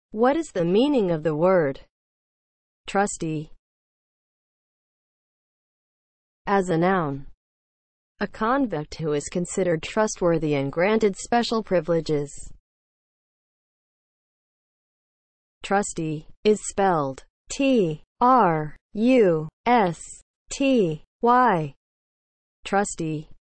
What is the meaning of the word trusty? As a noun, a convict who is considered trustworthy and granted special privileges. Trusty is spelled T-R-U-S-T-Y. Trusty